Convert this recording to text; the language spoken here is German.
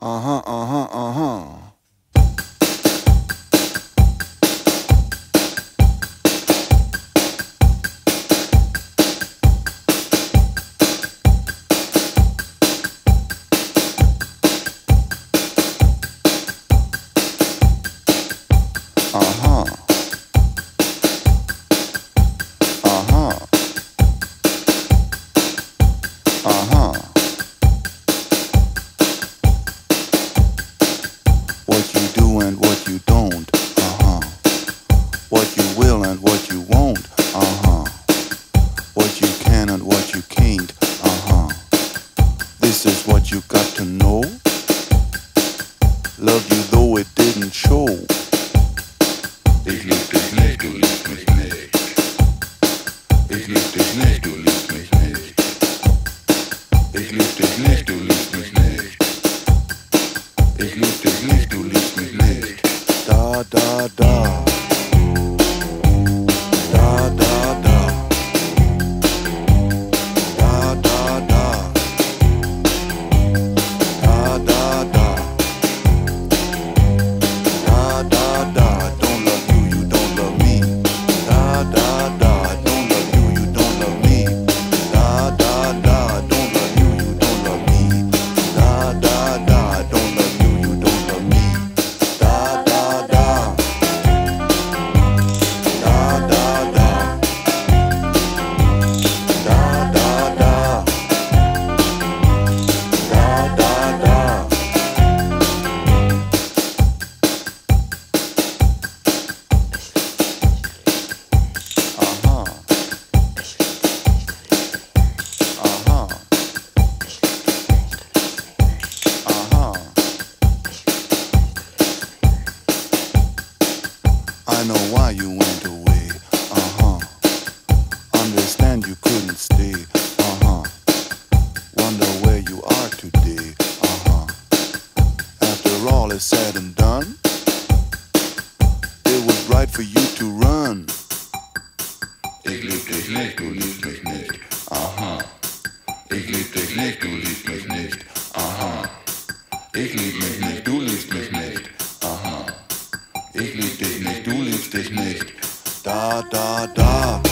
Uh-huh, uh-huh, uh-huh. Uh-huh. Uh-huh. Uh-huh. What you do and what you don't. Uh-huh. What you will and what you won't. Uh-huh. What you can and what you can't. Uh-huh. This is what you got to know. Love you though it didn't show. Ich lieb dich nicht, du liebst mich nicht. Ich lieb dich nicht, du liebst mich nicht. Ich lieb dich nicht, du liebst mich nicht. Ich lieb dich nicht, du liebst mich nicht. Da, da, da. Da, da, da. Da, da, da. Da, da, da. Da, da, da. Don't love you, you don't love me. Da, da, da. Don't love you, you don't love me. Da, da, da. Don't love you, you don't love me. Da, da, da. Don't love you, you don't love me. Da, da, da. Da, da, da. Da, da, da. Da, da, da. Uh-huh. Uh-huh. Uh-huh. I know why you went away. Uh-huh. Understand you couldn't stay. Uh-huh. Wonder where you are today. Uh-huh. After all is said and done, it was right for you to run. Ich lieb dich nicht, du liebst mich nicht. Aha. Ich lieb dich nicht, du liebst mich nicht. Aha. Ich lieb mich nicht, du liebst mich nicht. Aha. Ich lieb dich nicht, du liebst dich nicht. Da, da, da.